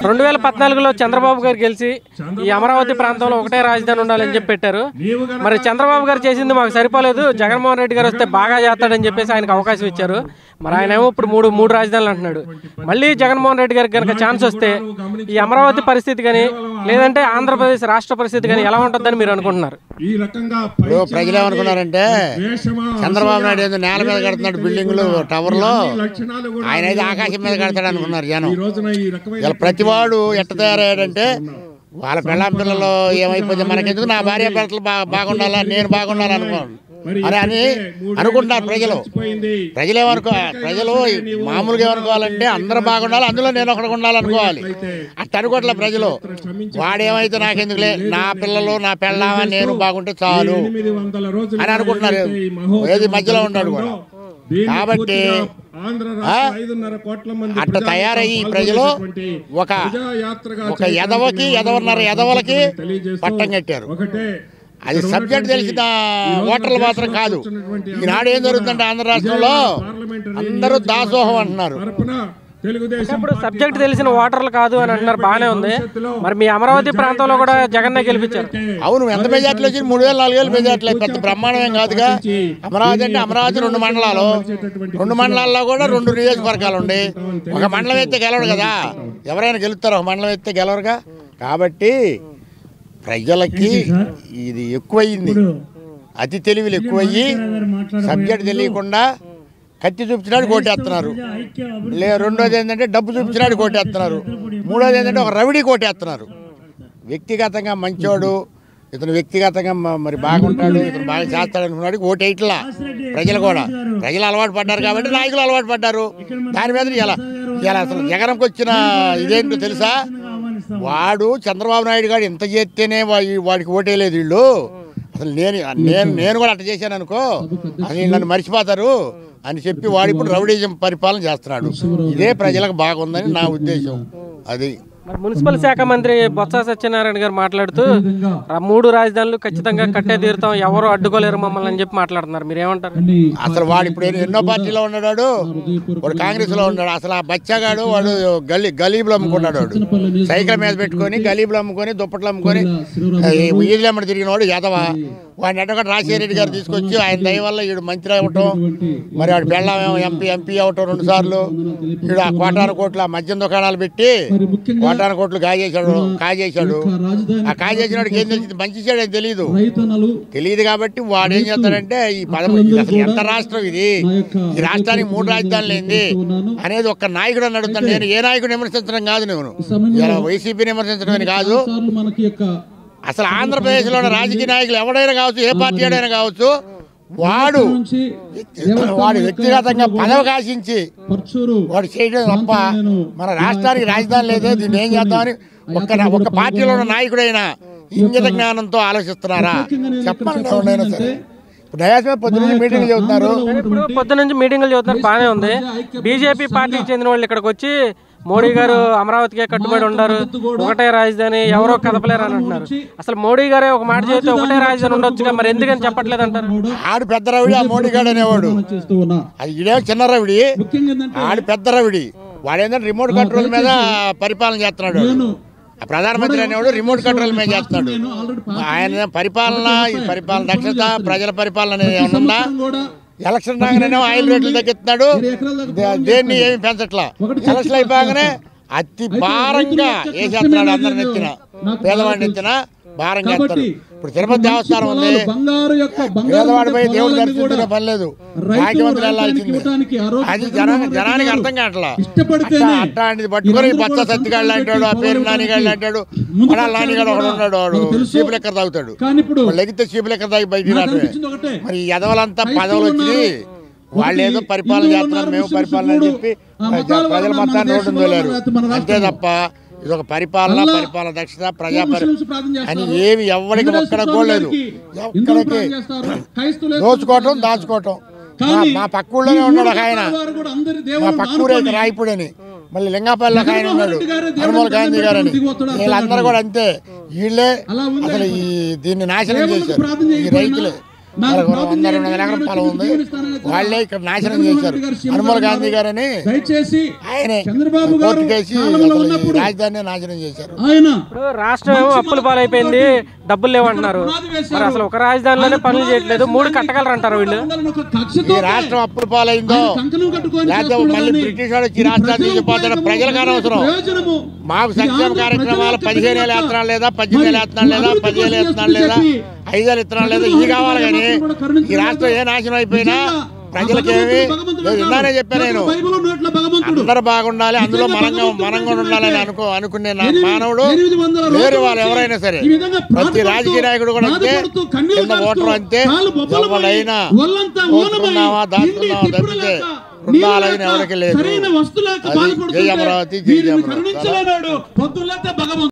2014లో చంద్రబాబు గారు గెలిచి ఈ అమరావతి ప్రాంతంలో ఒకటే రాజధాని ఉండాలని చెప్పి పెట్టారు. మరి చంద్రబాబు గారు చేసింది మాకు సరిపోలేదు, జగన్మోహన్ రెడ్డి గారు వస్తే బాగా చేస్తాడని చెప్పేసి ఆయనకు అవకాశం ఇచ్చారు. మరి ఆయన ఏమో ఇప్పుడు మూడు రాజధానులు అంటున్నాడు. మళ్ళీ జగన్మోహన్ రెడ్డి గారికి కనుక ఛాన్స్ వస్తే ఈ అమరావతి పరిస్థితి కానీ లేదంటే ఆంధ్రప్రదేశ్ రాష్ట్ర పరిస్థితి కానీ ఎలా ఉంటుందని మీరు అనుకుంటున్నారు? ప్రజలు ఏమనుకున్నారంటే చంద్రబాబు నాయుడు ఏదో నేల మీద కడుతున్నాడు బిల్డింగ్లు టవర్లో, ఆయన అయితే ఆకాశం మీద కడతాడు అనుకున్నారు జనం. ఇలా ప్రతివాడు ఎట్ట తయారయ్యాడంటే వాళ్ళ పెళ్ళాం పిల్లలు ఏమైపోతే మనకెందుకు, నా భార్య భర్తలు బాగుండాలా, నేను బాగుండాలి అని అనుకుంటారు ప్రజలు. ప్రజలు మామూలుగా ఏమనుకోవాలంటే అందరూ బాగుండాలి, అందులో నేను ఒకటి ఉండాలనుకోవాలి. అట్ట అనుకోవట్లే ప్రజలు. వాడేమైతే నాకెందుకులే, నా పిల్లలు నా పెళ్ళామా నేను బాగుంటే చాలు అని అనుకుంటున్నారు. ఏది మధ్యలో ఉన్నాడు కూడా. కాబట్టి అట్ట తయారయ్యి ప్రజలు ఒక ఎదవలకి పట్టం కట్టారు. అది సబ్జెక్ట్ తెలిసిన ఓటర్లు మాత్రం కాదు. ఈనాడు ఏం జరుగుతుందంటే ఆంధ్ర రాష్ట్రంలో అందరూ దాసోహం అంటున్నారు. ఇప్పుడు సబ్జెక్ట్ తెలిసిన ఓటర్లు కాదు అని అంటున్నారు, బాగానే ఉంది. మరి మీ అమరావతి ప్రాంతంలో కూడా జగన్నే గెలిపించారు. అవును, ఎంత మెజార్టీలు వచ్చింది? 3000 4000 మెజార్టీలు. పెద్ద బ్రహ్మాండమేం కాదుగా. అమరావతి అంటే అమరావతి 2 మండలాలు, 2 మండలాల్లో కూడా 2 నియోజకవర్గాలు ఉండి ఒక మండలం ఎత్తే గెలవడు కదా. ఎవరైనా గెలుస్తారు, ఒక మండలం ఎత్తే గెలవరుగా. కాబట్టి ప్రజలకి ఇది ఎక్కువయ్యింది, అతి తెలివిలు ఎక్కువయ్యి సబ్జెక్ట్ తెలియకుండా కత్తి చూపించినాడు కోటేస్తున్నారు. రెండోది ఏంటంటే డబ్బు చూపించినాడు కోటేస్తున్నారు. మూడోది ఏంటంటే ఒక రవిడి కోటేస్తున్నారు. వ్యక్తిగతంగా మంచోడు, ఇతను వ్యక్తిగతంగా మరి బాగుంటాడు, ఇతను బాగా చేస్తాడు అనుకున్నాడు ఓటేట్లా ప్రజలు కూడా. ప్రజలు అలవాటు పడ్డారు కాబట్టి నాయకులు అలవాటు పడ్డారు. దాని మీద ఇలా అసలు జగన్కి వచ్చిన ఇదేంటో తెలుసా? వాడు చంద్రబాబు నాయుడు గారు ఇంత చేస్తేనే వాడికి ఓటేయలేదు వీళ్ళు. అసలు నేను కూడా అట్ట చేశాను అనుకో, అది నన్ను మర్చిపోతారు అని చెప్పి వాడు ఇప్పుడు రౌడీజం పరిపాలన చేస్తున్నాడు. ఇదే ప్రజలకు బాగుందని నా ఉద్దేశం. అది మరి మున్సిపల్ శాఖ మంత్రి బొత్స సత్యనారాయణ గారు మాట్లాడుతూ 3 రాజధానులు ఖచ్చితంగా కట్టే తీరుతాం, ఎవరు అడ్డుకోలేరు మమ్మల్ని అని చెప్పి మాట్లాడుతున్నారు. మీరేమంటారు? అసలు వాడు ఇప్పుడు ఎన్నో పార్టీలో ఉన్నాడు, వాడు కాంగ్రెస్ లో ఉన్నాడు. అసలు ఆ బచ్చాగాడు వాడు గలీబులు అమ్ముకున్నాడు. వాడు సైకిల్ మీద పెట్టుకొని గలీబులు అమ్ముకొని దుప్పట్లు అమ్ముకొని వీధులు అమ్మడి తిరిగిన వాడు యాదవ. వాడిని ఎట్టొకటి రాజశేఖర రెడ్డి గారు తీసుకొచ్చి ఆయన దయ వల్ల వీడు మంత్రి అవ్వటం, మరి వాడు పెళ్ళాం ఎంపీ అవ్వటం 2 సార్లు. వీడు ఆ కోటాను మద్యం దుకాణాలు పెట్టి కోటాను కోట్లు కాజేశాడు. ఆ కాజేసినోడికి ఏం తెలిసింది? మంచి చేయడం అని తెలియదు కాబట్టి వాడు ఏం చేస్తాడంటే ఈ అసలు ఎంత రాష్ట్రం ఇది, ఈ రాష్ట్రానికి 3 రాజధానులు ఏంది అనేది ఒక్క నాయకుడు అని అడుగుతాను. నేను ఏ నాయకుడు విమర్శించడం కాదు, నేను వైసీపీని విమర్శించడం అని కాదు. అసలు ఆంధ్రప్రదేశ్లో రాజకీయ నాయకులు ఎవడైనా కావచ్చు, ఏ పార్టీ అయినా కావచ్చు, వాడు వ్యక్తిగతంగా పదవి కాశించి వాడు చేయడం తప్ప మన రాష్ట్రానికి రాజధాని లేదే, దీన్ని ఏం చేద్దామని ఒక్క పార్టీలో ఉన్న నాయకుడైనా ఇంగిత జ్ఞానంతో ఆలోచిస్తున్నారా? చెప్పండి. ఎవరైనా సరే పొద్దునుంచి మీటింగ్లు చెబుతున్నారు, బాగానే ఉంది. బీజేపీ పార్టీకి చెందిన వాళ్ళు ఇక్కడికి వచ్చి మోడీ గారు అమరావతికే కట్టుబడి ఉండారు, ఒకటే రాజధాని, ఎవరో కదపలేరు అని అంటున్నారు. అసలు మోడీ గారే ఒక మాట చెబితే ఒకటే రాజధాని ఉండొచ్చుగా, మరి ఎందుకని చెప్పట్లేదు అంటారు? ఆడు పెద్ద రవిడి, ఆ మోడీ గారు అనేవాడు. అది ఇడే చిన్న రవిడి, ఆడు పెద్ద రవిడి. వాడేంటంటే రిమోట్ కంట్రోల్ మీద పరిపాలన చేస్తున్నాడు. ప్రధానమంత్రి అనేవాడు రిమోట్ కంట్రోల్ మీద చేస్తున్నాడు. ఆయన పరిపాలన దక్షత, ప్రజల పరిపాలన అనేది ఏమన్నా ఉందా? ఎలక్షన్ రాగానే ఆయిల్ రేట్లు తగ్గిస్తున్నాడు, దేన్ని ఏమి పెంచట్లా. ఎలక్షన్ అయిపోగానే అతి భారంగా వేసేస్తున్నాడు. అందరిని ఎత్తిన పేదవాడిని ఎత్తిన భారంగా వేస్తారు. ఇప్పుడు తిరుపతి దేవస్థానం ఉంది, పేదవాడి పోయి దేవుడు దర్శించుకునే పని లేదు, ముఖ్యమంత్రి వెళ్ళాల్సింది. అది జనానికి అర్థం కావట్లా. అట్లాంటిది పట్టుకొని బచ్చ సత్తిగాడు అంటాడు, ఆ పేరు నానిగాడు అంటాడు, పడాల నానిగాడు ఒకడు ఉన్నాడు, వాడు చీపు లెక్క తాగుతాడు. లెగితే చీపు లెక్క తాగి బయటికి రావడమే. మరి ఎదవలంతా పదవులు వచ్చి వాళ్ళు ఏదో పరిపాలన చేస్తున్నారు, మేము పరిపాలన అని చెప్పి ప్రజల మొత్తాన్ని రోడ్డు తోలారు. అంతే తప్ప ఇది ఒక పరిపాలన దక్షత అని ఏమి ఎవరికి ఒక్కడ పోలేదు. ఎక్కడికి దోచుకోవటం దాచుకోవటం. మా పక్క ఊళ్ళోనే ఉన్నాడు ఒక ఆయన, మా పక్క ఊరే రాయపూడని, మళ్ళీ లింగాపల్లి ఒక ఆయన ఉన్నాడు, హనుమల్ గాంధీ గారు అని. వీళ్ళందరూ కూడా అంతే. వీళ్ళే అసలు దీన్ని నాశనం చేశారు, ఈ రైతులే. వాళ్ళకి 100-200 ఎకరం పొలం ఉంది. వాళ్ళే ఇక్కడ నాశనం చేశారు. హనుమల్ గాంధీ గారని ఆయనే కోర్టు కేసి రాజధాని నాశనం చేశారు. ఇప్పుడు రాష్ట్రం ఏమో అప్పుల పాలైపోయింది, డబ్బులు లేవంటున్నారు. మరి అసలు ఒక రాజధానిలోనే పనులు చేయట్లేదు, 3 కట్టగలరు అంటారు వీళ్ళు. ఈ రాష్ట్రం అప్పుల పాలైందో లేకపోతే మళ్ళీ బ్రిటిష్ వాడు వచ్చి రాష్ట్రాన్ని తీసుకుపోతాడు, ప్రజలకు అనవసరం. మాకు సంక్షేమ కార్యక్రమాలు 15 ఏళ్ళు వేస్తున్నాడు లేదా, 18 ఏళ్ళు వేస్తున్నాడు లేదా, 10 ఏళ్ళు వేస్తున్నాడు లేదా, 5 ఏళ్ళు ఇస్తున్నాడు లేదా, ఇవి కావాలి. కానీ ఈ రాష్ట్రం ఏ నాశనం అయిపోయినా ప్రజలకేమి ఇందానే చెప్పాను నేను, అందరూ బాగుండాలి, అందులో మనంగా ఉండాలని అనుకునే మానవుడు వేరే వాళ్ళు ఎవరైనా సరే, ప్రతి రాజకీయ నాయకుడు కూడా అంతే, కింద ఓటర్ అంతే. ఎవరైనా కోరుకున్నావా దాచుకున్నావా తప్పితే ఉండాలని ఎవరికి లేదు. జై అమరావతి, జై అమరావతి.